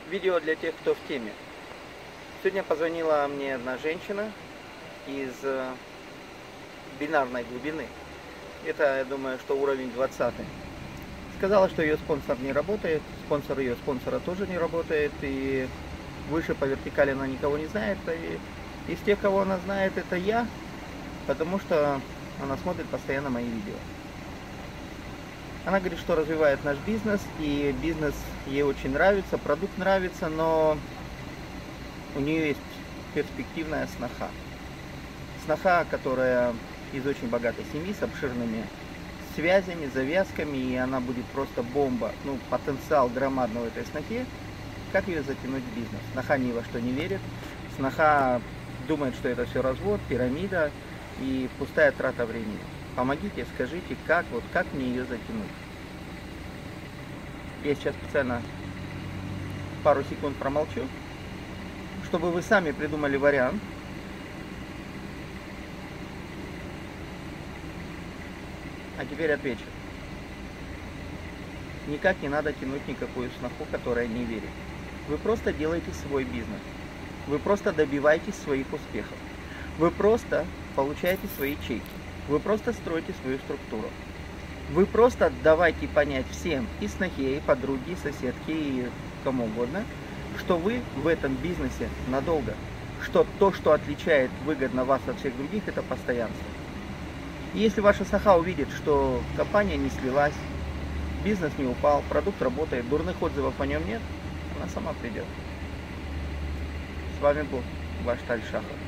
Видео для тех, кто в теме. Сегодня позвонила мне одна женщина из бинарной глубины. Это, я думаю, что уровень 20. Сказала, что ее спонсор не работает, спонсор ее спонсора тоже не работает, и выше по вертикали она никого не знает. И из тех, кого она знает, это я, потому что она смотрит постоянно мои видео. Она говорит, что развивает наш бизнес, и бизнес ей очень нравится, продукт нравится, но у нее есть перспективная сноха. Сноха, которая из очень богатой семьи, с обширными связями, завязками, и она будет просто бомба. Ну, потенциал громадный в этой снохе. Как ее затянуть в бизнес? Сноха ни во что не верит. Сноха думает, что это все развод, пирамида и пустая трата времени. Помогите, скажите, как мне ее затянуть. Я сейчас специально пару секунд промолчу, чтобы вы сами придумали вариант. А теперь отвечу. Никак не надо тянуть никакую сноху, которая не верит. Вы просто делаете свой бизнес. Вы просто добиваетесь своих успехов. Вы просто получаете свои чеки. Вы просто строите свою структуру. Вы просто давайте понять всем, и снохе, и подруге, и соседке, и кому угодно, что вы в этом бизнесе надолго. Что то, что отличает выгодно вас от всех других, это постоянство. И если ваша сноха увидит, что компания не слилась, бизнес не упал, продукт работает, дурных отзывов о нем нет, она сама придет. С вами был ваш Таль Шахов.